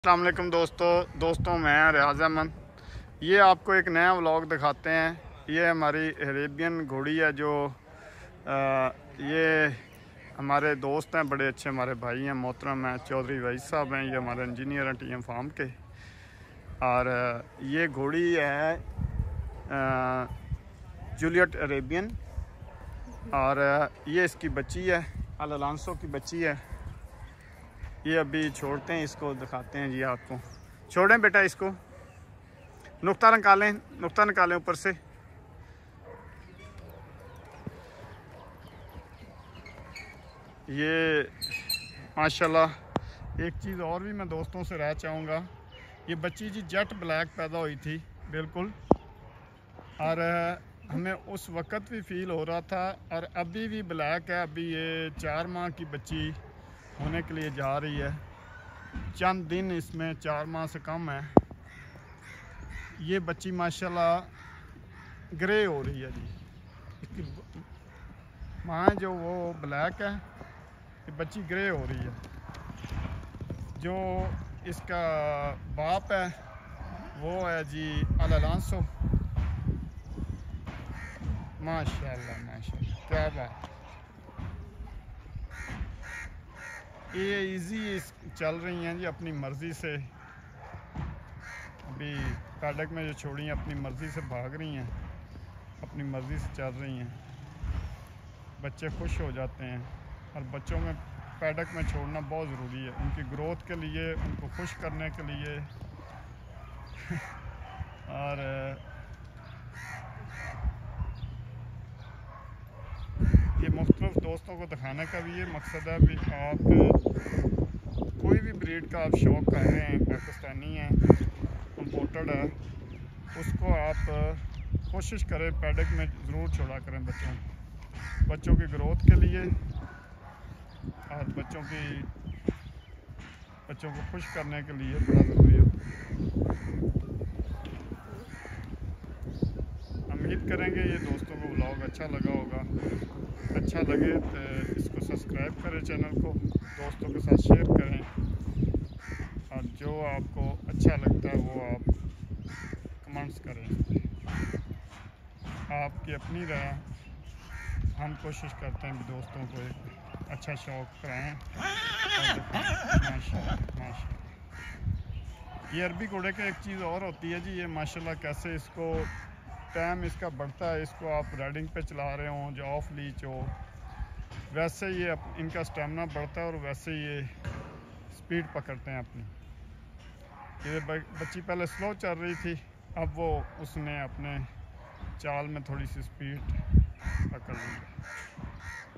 अस्सलाम वालेकुम दोस्तों मैं रियाज अहमद। ये आपको एक नया व्लॉग दिखाते हैं। ये हमारी अरेबियन घोड़ी है जो ये हमारे दोस्त हैं, बड़े अच्छे हमारे भाई हैं, मोहतरम हैं चौधरी वैस साहब हैं। ये हमारे इंजीनियर हैं टीएम फार्म के। और ये घोड़ी है जूलियट अरेबियन। और ये इसकी बच्ची है, अल अलांसो की बच्ची है। ये अभी छोड़ते हैं, इसको दिखाते हैं जी आपको। छोड़ें बेटा इसको, नुक्ता निकालें ऊपर से। ये माशाल्लाह एक चीज़ और भी मैं दोस्तों से राय चाहूँगा, ये बच्ची जी जेट ब्लैक पैदा हुई थी बिल्कुल। और हमें उस वक़्त भी फील हो रहा था और अभी भी ब्लैक है। अभी ये 4 माह की बच्ची होने के लिए जा रही है। चंद दिन इसमें 4 माह से कम है। ये बच्ची माशाल्लाह ग्रे हो रही है जी। इसकी माँ जो वो ब्लैक है, ये बच्ची ग्रे हो रही है। जो इसका बाप है वो है जी अल अलांसो। माशाल्लाह क्या बात। ये इजी चल रही हैं जी अपनी मर्ज़ी से। अभी पैडक में जो छोड़ी हैं अपनी मर्ज़ी से भाग रही हैं, अपनी मर्ज़ी से चल रही हैं। बच्चे खुश हो जाते हैं और बच्चों में पैडक में छोड़ना बहुत ज़रूरी है उनकी ग्रोथ के लिए, उनको खुश करने के लिए। और ये मुख्तलिफ दोस्तों को दिखाने का भी ये मकसद है। भी आप कोई भी ब्रीड का आप शौक़ कर रहे हैं, पाकिस्तानी है, इम्पोर्टेड है, उसको आप कोशिश करें पैडक में ज़रूर छोड़ा करें बच्चों की ग्रोथ के लिए और बच्चों को खुश करने के लिए बड़ा ज़रूरी होता है। उम्मीद करेंगे ये दोस्तों को व्लॉग अच्छा लगा होगा। अच्छा लगे तो इसको सब्सक्राइब करें, चैनल को दोस्तों के साथ शेयर करें और जो आपको अच्छा लगता है वो आप कमेंट्स करें। आपकी अपनी राय, हम कोशिश करते हैं कि दोस्तों को एक अच्छा शौक़ कराएँ। माशाल्लाह ये अरबी घोड़े का एक चीज़ और होती है जी, ये माशाल्लाह कैसे इसको टाइम इसका बढ़ता है, इसको आप राइडिंग पे चला रहे हों, जो ऑफ लीच हो, वैसे ये इनका स्टेमिना बढ़ता है और वैसे ये स्पीड पकड़ते हैं अपनी। ये बच्ची पहले स्लो चल रही थी, अब वो उसने अपने चाल में थोड़ी सी स्पीड पकड़ ली है।